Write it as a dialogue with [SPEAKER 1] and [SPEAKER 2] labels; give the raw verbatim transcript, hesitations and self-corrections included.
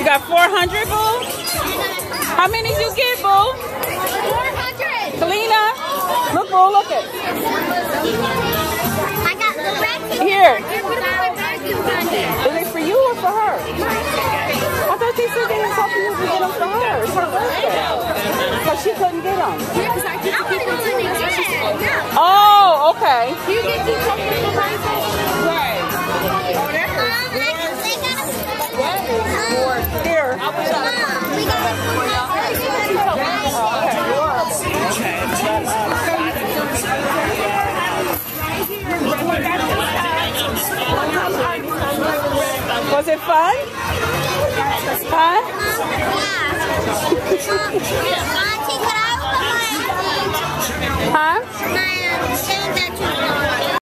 [SPEAKER 1] got four hundred, boo? How many did you get, boo?
[SPEAKER 2] four hundred.
[SPEAKER 1] Selena, look, boo, look it.
[SPEAKER 2] I got the red.
[SPEAKER 1] Here.
[SPEAKER 2] Is
[SPEAKER 1] it for you or for her? I thought she said they were talking to get them for her. It's her birthday. So she couldn't get them.
[SPEAKER 2] Yeah, because I get to keep them too. Yeah.
[SPEAKER 1] Oh, okay.
[SPEAKER 2] You get to come with the birthday?
[SPEAKER 1] Right. Oh, that is That is more here. I wish I
[SPEAKER 2] We got it for you.
[SPEAKER 1] Was it fun? Huh? Huh?